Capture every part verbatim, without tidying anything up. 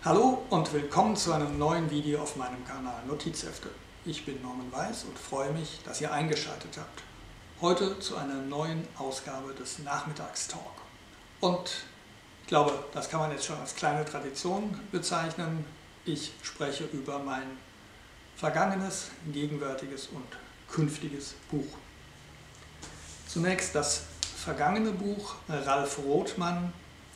Hallo und willkommen zu einem neuen Video auf meinem Kanal Notizhefte. Ich bin Norman Weiß und freue mich, dass ihr eingeschaltet habt. Heute zu einer neuen Ausgabe des Nachmittagstalk. Und ich glaube, das kann man jetzt schon als kleine Tradition bezeichnen. Ich spreche über mein vergangenes, gegenwärtiges und künftiges Buch. Zunächst das vergangene Buch, Ralf Rothmann,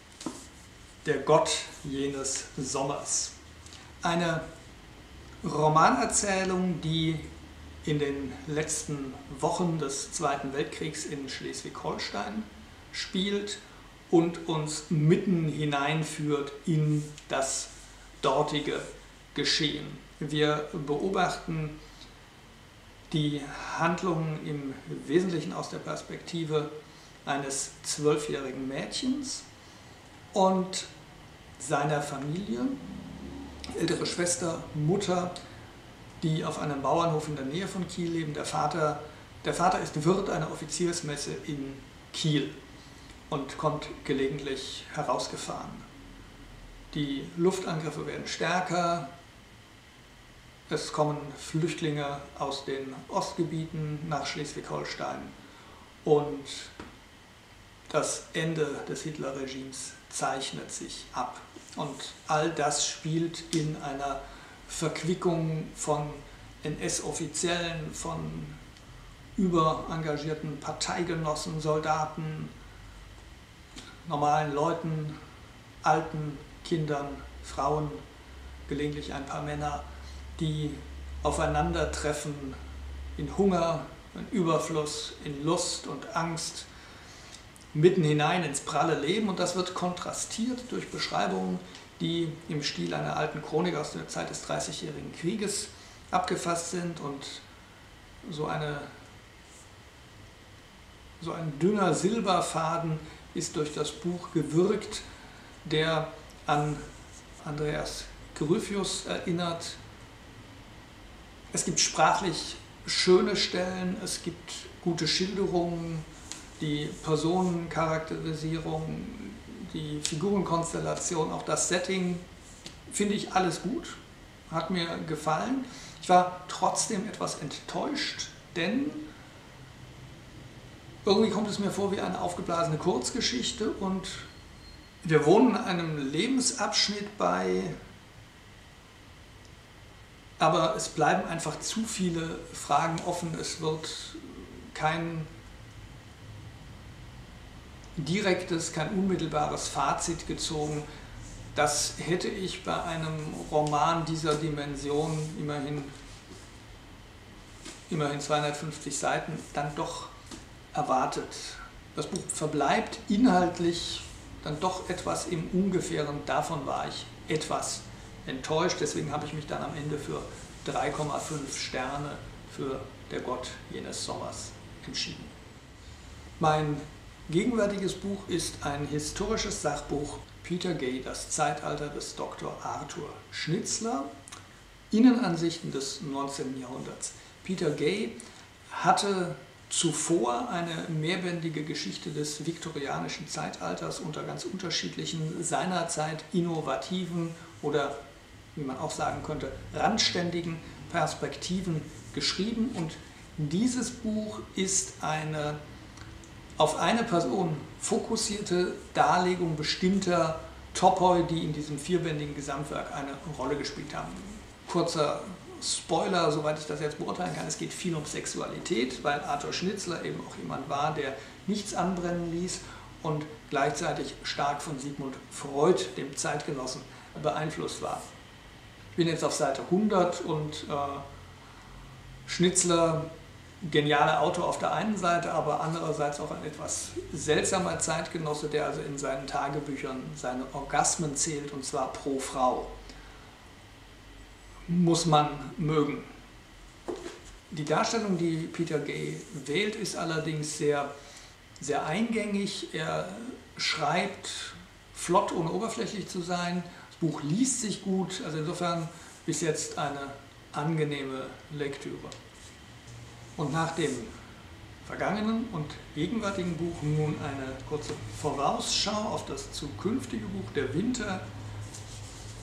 Der Gott jenes Sommers. Eine Romanerzählung, die in den letzten Wochen des Zweiten Weltkriegs in Schleswig-Holstein spielt und uns mitten hineinführt in das dortige Geschehen. Wir beobachten die Handlungen im Wesentlichen aus der Perspektive eines zwölfjährigen Mädchens und seiner Familie, ältere Schwester, Mutter, die auf einem Bauernhof in der Nähe von Kiel leben. Der Vater, der Vater ist Wirt einer Offiziersmesse in Kiel und kommt gelegentlich herausgefahren. Die Luftangriffe werden stärker, es kommen Flüchtlinge aus den Ostgebieten nach Schleswig-Holstein und das Ende des Hitlerregimes zeichnet sich ab. Und all das spielt in einer Verquickung von N S-Offiziellen, von überengagierten Parteigenossen, Soldaten, normalen Leuten, alten Kindern, Frauen, gelegentlich ein paar Männer, die aufeinandertreffen in Hunger, in Überfluss, in Lust und Angst, mitten hinein ins pralle Leben, und das wird kontrastiert durch Beschreibungen, die im Stil einer alten Chronik aus der Zeit des Dreißigjährigen Krieges abgefasst sind, und so, eine, so ein dünner Silberfaden ist durch das Buch gewirkt, der an Andreas Gryphius erinnert. Es gibt sprachlich schöne Stellen, es gibt gute Schilderungen, die Personencharakterisierung, die Figurenkonstellation, auch das Setting, finde ich alles gut, hat mir gefallen. Ich war trotzdem etwas enttäuscht, denn irgendwie kommt es mir vor wie eine aufgeblasene Kurzgeschichte und wir wohnen einem Lebensabschnitt bei, aber es bleiben einfach zu viele Fragen offen, es wird kein direktes, kein unmittelbares Fazit gezogen. Das hätte ich bei einem Roman dieser Dimension, immerhin, immerhin zweihundertfünfzig Seiten, dann doch erwartet. Das Buch verbleibt inhaltlich dann doch etwas im Ungefähren, davon war ich etwas enttäuscht, deswegen habe ich mich dann am Ende für drei Komma fünf Sterne für Der Gott jenes Sommers entschieden. Mein gegenwärtiges Buch ist ein historisches Sachbuch, Peter Gay, das Zeitalter des Doktor Arthur Schnitzler, Innenansichten des neunzehnten Jahrhunderts. Peter Gay hatte zuvor eine mehrbändige Geschichte des viktorianischen Zeitalters unter ganz unterschiedlichen, seinerzeit innovativen oder, wie man auch sagen könnte, randständigen Perspektiven geschrieben, und dieses Buch ist eine auf eine Person fokussierte Darlegung bestimmter Topoi, die in diesem vierbändigen Gesamtwerk eine Rolle gespielt haben. Kurzer Spoiler, soweit ich das jetzt beurteilen kann, es geht viel um Sexualität, weil Arthur Schnitzler eben auch jemand war, der nichts anbrennen ließ und gleichzeitig stark von Sigmund Freud, dem Zeitgenossen, beeinflusst war. Ich bin jetzt auf Seite hundert und äh, Schnitzler, genialer Autor auf der einen Seite, aber andererseits auch ein etwas seltsamer Zeitgenosse, der also in seinen Tagebüchern seine Orgasmen zählt, und zwar pro Frau. Muss man mögen. Die Darstellung, die Peter Gay wählt, ist allerdings sehr, sehr eingängig. Er schreibt flott, ohne oberflächlich zu sein. Das Buch liest sich gut, also insofern bis jetzt eine angenehme Lektüre. Und nach dem vergangenen und gegenwärtigen Buch nun eine kurze Vorausschau auf das zukünftige Buch Der Winter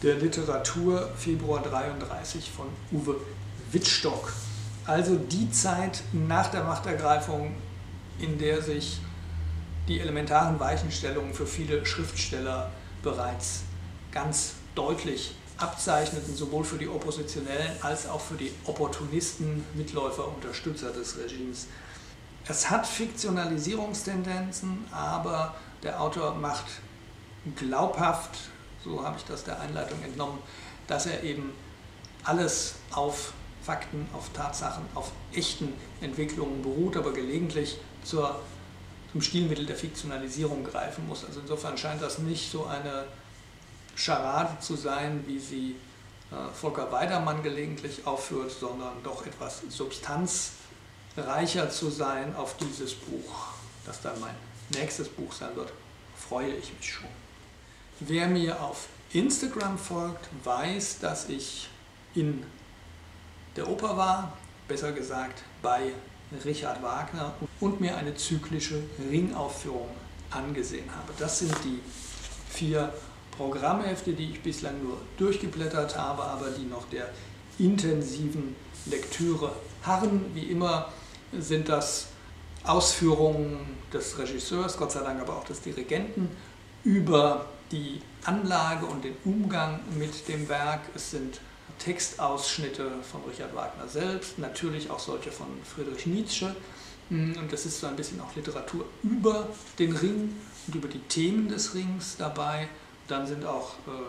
der Literatur, Februar dreiunddreißig von Uwe Wittstock. Also die Zeit nach der Machtergreifung, in der sich die elementaren Weichenstellungen für viele Schriftsteller bereits ganz deutlich abzeichneten, sowohl für die Oppositionellen als auch für die Opportunisten, Mitläufer, Unterstützer des Regimes. Es hat Fiktionalisierungstendenzen, aber der Autor macht glaubhaft, so habe ich das der Einleitung entnommen, dass er eben alles auf Fakten, auf Tatsachen, auf echten Entwicklungen beruht, aber gelegentlich zur, zum Stilmittel der Fiktionalisierung greifen muss. Also insofern scheint das nicht so eine Scharade zu sein, wie sie äh, Volker Weidermann gelegentlich aufführt, sondern doch etwas substanzreicher zu sein auf dieses Buch, das dann mein nächstes Buch sein wird, freue ich mich schon. Wer mir auf Instagram folgt, weiß, dass ich in der Oper war, besser gesagt bei Richard Wagner, und mir eine zyklische Ringaufführung angesehen habe. Das sind die vier Programmhefte, die ich bislang nur durchgeblättert habe, aber die noch der intensiven Lektüre harren. Wie immer sind das Ausführungen des Regisseurs, Gott sei Dank aber auch des Dirigenten, über die Anlage und den Umgang mit dem Werk. Es sind Textausschnitte von Richard Wagner selbst, natürlich auch solche von Friedrich Nietzsche. Und das ist so ein bisschen auch Literatur über den Ring und über die Themen des Rings dabei. Dann sind auch äh,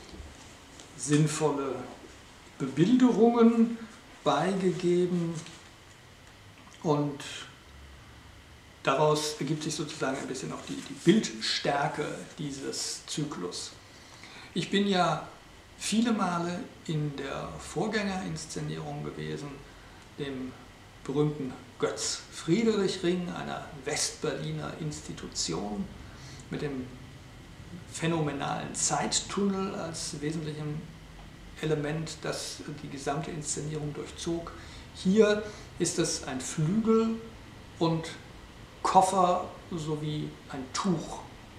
sinnvolle Bebilderungen beigegeben und daraus ergibt sich sozusagen ein bisschen auch die, die Bildstärke dieses Zyklus. Ich bin ja viele Male in der Vorgängerinszenierung gewesen, dem berühmten Götz-Friedrich-Ring, einer Westberliner Institution mit dem phänomenalen Zeittunnel als wesentlichem Element, das die gesamte Inszenierung durchzog. Hier ist es ein Flügel und Koffer sowie ein Tuch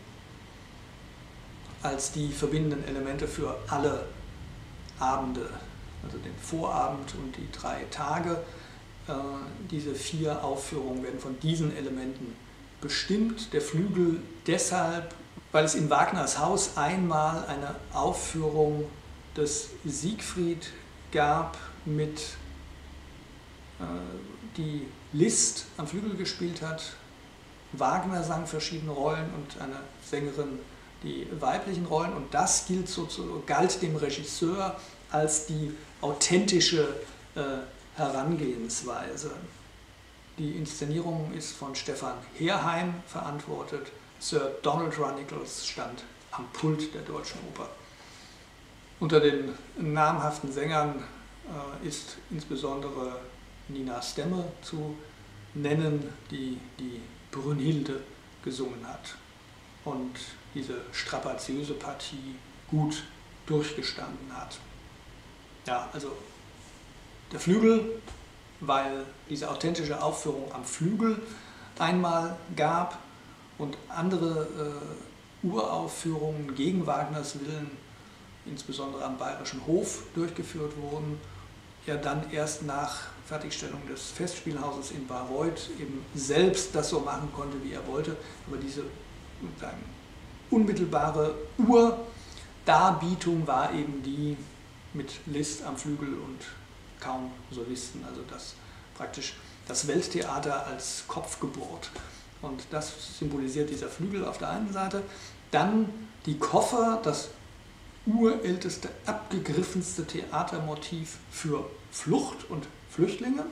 als die verbindenden Elemente für alle Abende, also den Vorabend und die drei Tage. Äh, diese vier Aufführungen werden von diesen Elementen bestimmt. Der Flügel deshalb, weil es in Wagners Haus einmal eine Aufführung des Siegfried gab, mit, äh, die Liszt am Flügel gespielt hat. Wagner sang verschiedene Rollen und eine Sängerin die weiblichen Rollen, und das gilt so, so, galt dem Regisseur als die authentische äh, Herangehensweise. Die Inszenierung ist von Stefan Herheim verantwortet. Sir Donald Runnicles stand am Pult der Deutschen Oper. Unter den namhaften Sängern äh, ist insbesondere Nina Stemme zu nennen, die die Brünnhilde gesungen hat und diese strapaziöse Partie gut durchgestanden hat. Ja, also der Flügel, weil diese authentische Aufführung am Flügel einmal gab und andere äh, Uraufführungen gegen Wagners Willen, insbesondere am Bayerischen Hof, durchgeführt wurden, er dann erst nach Fertigstellung des Festspielhauses in Bayreuth eben selbst das so machen konnte, wie er wollte, aber diese sagen, unmittelbare Urdarbietung war eben die mit Liszt am Flügel und kaum Solisten, also das praktisch das Welttheater als Kopfgeburt. Und das symbolisiert dieser Flügel auf der einen Seite. Dann die Koffer, das urälteste, abgegriffenste Theatermotiv für Flucht und Flüchtlinge.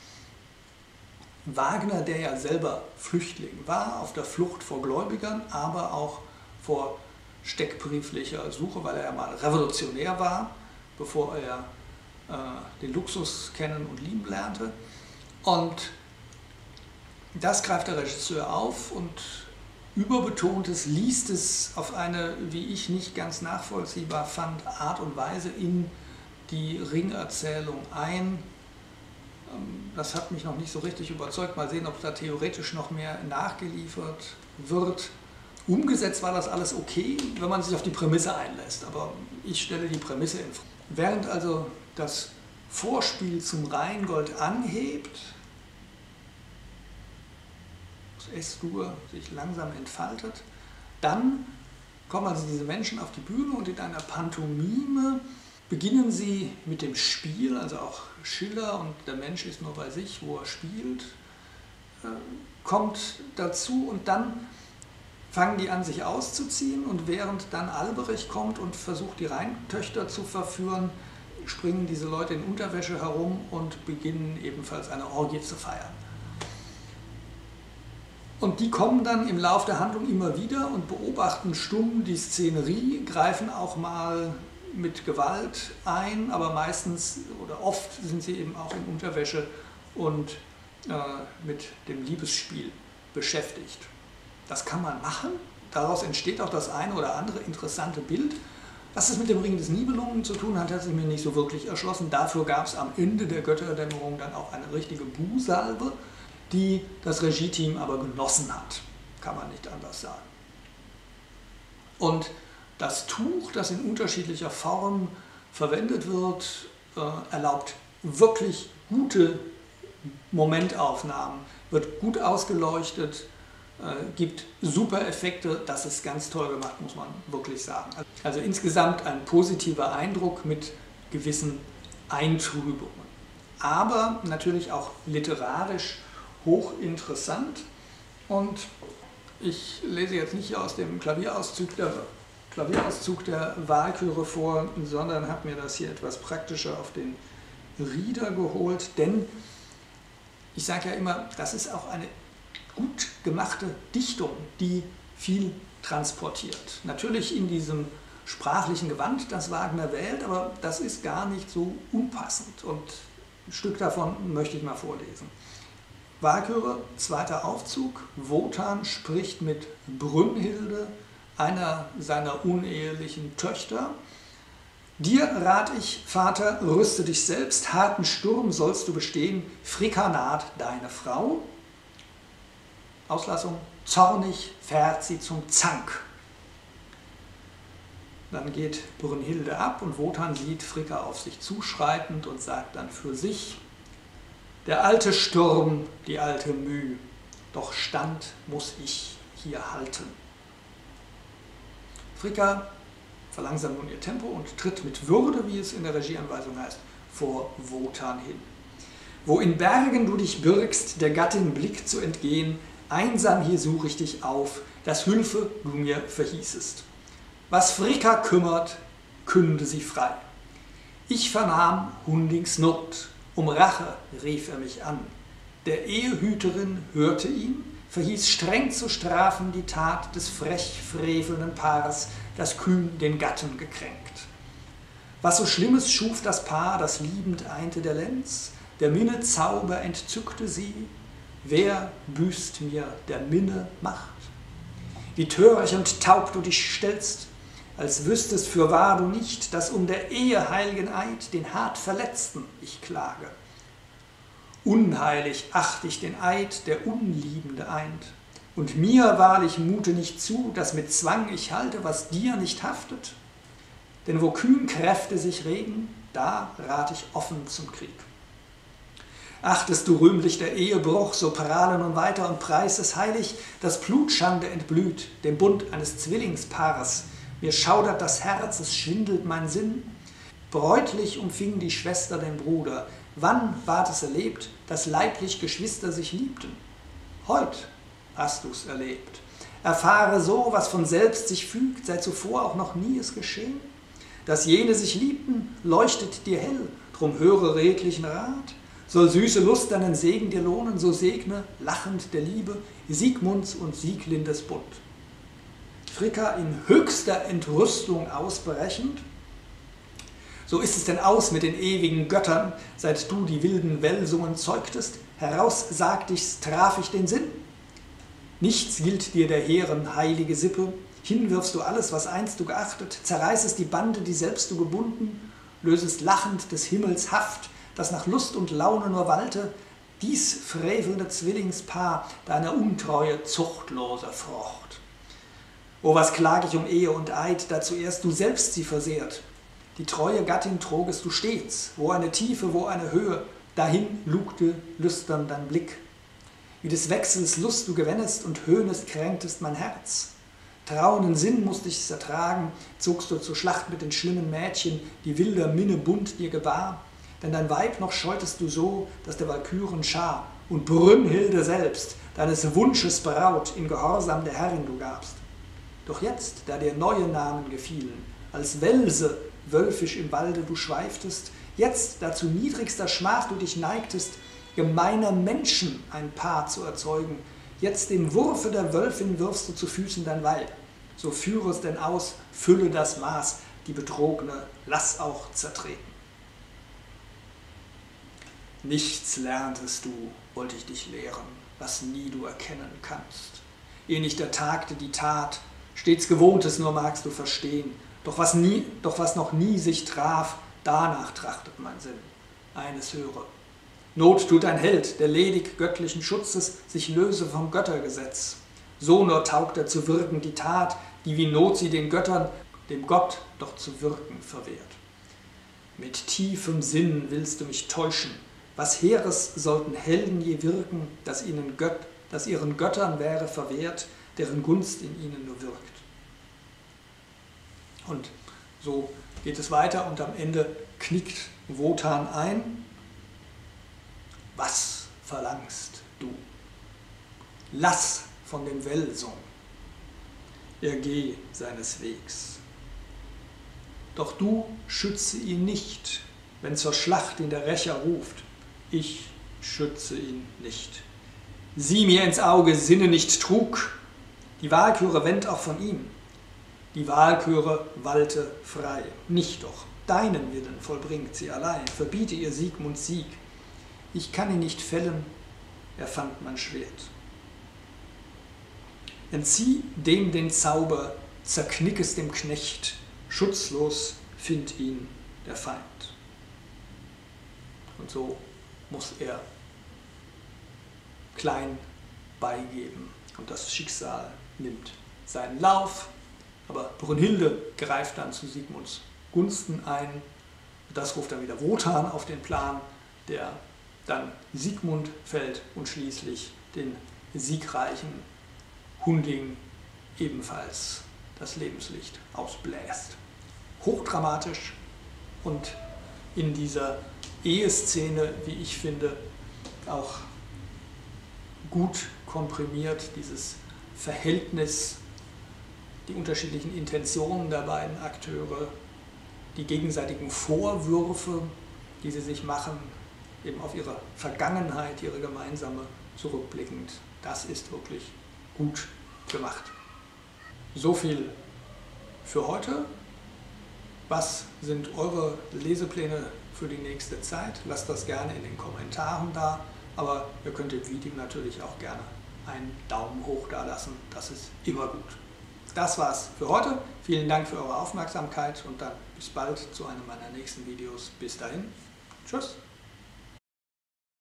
Wagner, der ja selber Flüchtling war, auf der Flucht vor Gläubigern, aber auch vor steckbrieflicher Suche, weil er ja mal Revolutionär war, bevor er äh, den Luxus kennen und lieben lernte. Und das greift der Regisseur auf und überbetont es, liest es auf eine, wie ich nicht ganz nachvollziehbar fand, Art und Weise in die Ringerzählung ein. Das hat mich noch nicht so richtig überzeugt. Mal sehen, ob da theoretisch noch mehr nachgeliefert wird. Umgesetzt war das alles okay, wenn man sich auf die Prämisse einlässt, aber ich stelle die Prämisse in Frage. Während also das Vorspiel zum Rheingold anhebt, das S-Dur sich langsam entfaltet, dann kommen also diese Menschen auf die Bühne und in einer Pantomime beginnen sie mit dem Spiel, also auch Schiller und der Mensch ist nur bei sich, wo er spielt, äh, kommt dazu und dann fangen die an, sich auszuziehen und während dann Alberich kommt und versucht, die Rheintöchter zu verführen, springen diese Leute in Unterwäsche herum und beginnen ebenfalls eine Orgie zu feiern. Und die kommen dann im Lauf der Handlung immer wieder und beobachten stumm die Szenerie, greifen auch mal mit Gewalt ein, aber meistens oder oft sind sie eben auch in Unterwäsche und äh, mit dem Liebesspiel beschäftigt. Das kann man machen, daraus entsteht auch das eine oder andere interessante Bild. Was es mit dem Ring des Nibelungen zu tun hat, hat sich mir nicht so wirklich erschlossen. Dafür gab es am Ende der Götterdämmerung dann auch eine richtige Buhsalbe, die das Regie-Team aber genossen hat, kann man nicht anders sagen. Und das Tuch, das in unterschiedlicher Form verwendet wird, äh, erlaubt wirklich gute Momentaufnahmen, wird gut ausgeleuchtet, äh, gibt super Effekte, das ist ganz toll gemacht, muss man wirklich sagen. Also insgesamt ein positiver Eindruck mit gewissen Eintrübungen. Aber natürlich auch literarisch hochinteressant und ich lese jetzt nicht aus dem Klavierauszug der, Klavierauszug der Walküre vor, sondern habe mir das hier etwas praktischer auf den Rieder geholt, denn ich sage ja immer, das ist auch eine gut gemachte Dichtung, die viel transportiert. Natürlich in diesem sprachlichen Gewand, das Wagner wählt, aber das ist gar nicht so unpassend und ein Stück davon möchte ich mal vorlesen. Walküre, zweiter Aufzug, Wotan spricht mit Brünnhilde, einer seiner unehelichen Töchter. Dir rat ich, Vater, rüste dich selbst, harten Sturm sollst du bestehen, Fricka naht deine Frau. Auslassung, zornig fährt sie zum Zank. Dann geht Brünnhilde ab und Wotan sieht Fricka auf sich zuschreitend und sagt dann für sich: Der alte Sturm, die alte Müh, doch Stand muss ich hier halten. Fricka verlangsamt nun ihr Tempo und tritt mit Würde, wie es in der Regieanweisung heißt, vor Wotan hin. Wo in Bergen du dich birgst, der Gattin Blick zu entgehen, einsam hier suche ich dich auf, das Hülfe du mir verhießest. Was Fricka kümmert, künde sie frei. Ich vernahm Hundings Not, um Rache rief er mich an. Der Ehehüterin hörte ihn, verhieß streng zu strafen die Tat des frech frevelnden Paares, das kühn den Gatten gekränkt. Was so Schlimmes schuf das Paar, das liebend einte der Lenz, der Minne Zauber entzückte sie, wer büßt mir der Minne Macht? Wie töricht und taub du dich stellst, als wüsstest fürwahr du nicht, dass um der Ehe heilgen Eid den hart Verletzten ich klage. Unheilig acht ich den Eid, der Unliebende eint, und mir wahrlich mute nicht zu, dass mit Zwang ich halte, was dir nicht haftet. Denn wo kühn Kräfte sich regen, da rat ich offen zum Krieg. Achtest du rühmlich der Ehebruch, so prahle nun weiter und preis es heilig, dass Blutschande entblüht, dem Bund eines Zwillingspaares. Mir schaudert das Herz, es schwindelt mein Sinn. Bräutlich umfing die Schwester den Bruder. Wann ward es erlebt, dass leiblich Geschwister sich liebten? Heut hast du's erlebt. Erfahre so, was von selbst sich fügt, sei zuvor auch noch nie es geschehen. Dass jene sich liebten, leuchtet dir hell, drum höre redlichen Rat. Soll süße Lust deinen Segen dir lohnen, so segne, lachend der Liebe, Siegmunds und Sieglindes Bund. Fricka in höchster Entrüstung ausbrechend: So ist es denn aus mit den ewigen Göttern, seit du die wilden Welsungen zeugtest, heraus sagt ich's, traf ich den Sinn. Nichts gilt dir der Heeren heilige Sippe, hinwirfst du alles, was einst du geachtet, zerreißest die Bande, die selbst du gebunden, lösest lachend des Himmels Haft, das nach Lust und Laune nur walte, dies frevelnde Zwillingspaar deiner Untreue zuchtloser Frucht. O, was klag ich um Ehe und Eid, da zuerst du selbst sie versehrt. Die treue Gattin trogest du stets, wo eine Tiefe, wo eine Höhe, dahin lugte lüstern dein Blick. Wie des Wechsels Lust du gewennest und höhnest, kränktest mein Herz. Trauenden Sinn musst ich's ertragen, zogst du zur Schlacht mit den schlimmen Mädchen, die wilder Minne bunt dir gebar. Denn dein Weib noch scheutest du so, dass der Walküren Schar und Brünnhilde selbst, deines Wunsches Braut, in Gehorsam der Herrin du gabst. Doch jetzt, da dir neue Namen gefielen, als Welse wölfisch im Walde du schweiftest, jetzt, da zu niedrigster Schmach du dich neigtest, gemeiner Menschen ein Paar zu erzeugen, jetzt dem Wurfe der Wölfin wirfst du zu Füßen dein Weib. So führe es denn aus, fülle das Maß, die Betrogene lass auch zertreten. Nichts lerntest du, wollte ich dich lehren, was nie du erkennen kannst. Ehe nicht ertagte die Tat, stets Gewohntes nur magst du verstehen, doch was, nie, doch was noch nie sich traf, danach trachtet mein Sinn. Eines höre. Not tut ein Held, der ledig göttlichen Schutzes sich löse vom Göttergesetz. So nur taugt er zu wirken die Tat, die wie Not sie den Göttern, dem Gott doch zu wirken verwehrt. Mit tiefem Sinn willst du mich täuschen. Was Heeres sollten Helden je wirken, dass, ihnen Gött, dass ihren Göttern wäre verwehrt, deren Gunst in ihnen nur wirkt. Und so geht es weiter und am Ende knickt Wotan ein. Was verlangst du? Lass von dem Welsung, er geh seines Wegs. Doch du schütze ihn nicht, wenn zur Schlacht ihn der Rächer ruft. Ich schütze ihn nicht. Sieh mir ins Auge, sinne nicht Trug. Die Walküre wendt auch von ihm. Die Walküre walte frei. Nicht doch, deinen Willen vollbringt sie allein. Verbiete ihr Siegmund Sieg. Ich kann ihn nicht fällen, er fand mein Schwert. Entzieh dem den Zauber, zerknick es dem Knecht, schutzlos find ihn der Feind. Und so muss er klein beigeben und das Schicksal nimmt seinen Lauf. Aber Brünnhilde greift dann zu Siegmunds Gunsten ein. Das ruft dann wieder Wotan auf den Plan, der dann Siegmund fällt und schließlich den siegreichen Hunding ebenfalls das Lebenslicht ausbläst. Hochdramatisch und in dieser Eheszene, wie ich finde, auch gut komprimiert, dieses Verhältnis, die unterschiedlichen Intentionen der beiden Akteure, die gegenseitigen Vorwürfe, die sie sich machen, eben auf ihre Vergangenheit, ihre gemeinsame, zurückblickend. Das ist wirklich gut gemacht. So viel für heute. Was sind eure Lesepläne für die nächste Zeit? Lasst das gerne in den Kommentaren da, aber ihr könnt dem Video natürlich auch gerne einen Daumen hoch da lassen. Das ist immer gut. Das war's für heute. Vielen Dank für eure Aufmerksamkeit und dann bis bald zu einem meiner nächsten Videos. Bis dahin. Tschüss.